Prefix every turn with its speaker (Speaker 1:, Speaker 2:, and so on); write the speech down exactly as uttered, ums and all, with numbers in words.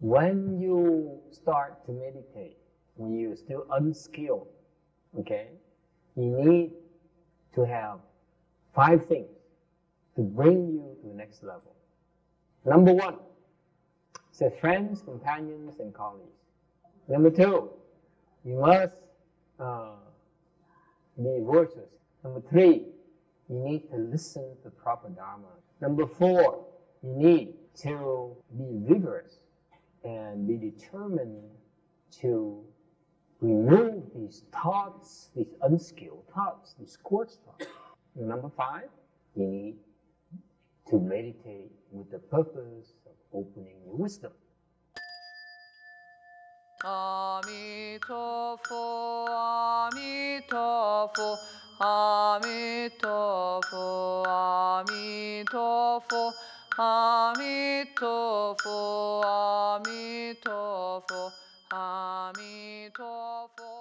Speaker 1: when you start to meditate, when you're still unskilled, okay, you need to have five things to bring you to the next level. Number one, say friends, companions, and colleagues. Number two, you must uh, be virtuous. Number three, you need to listen to proper Dharma. Number four, you need to be vigorous and be determined to remove these thoughts, these unskilled thoughts, these coarse thoughts. And number five, you need to meditate with the purpose of opening your wisdom.
Speaker 2: Emituofo, Emituofo, Emituofo, Emituofo, Emituofo, Emituofo, Emituofo.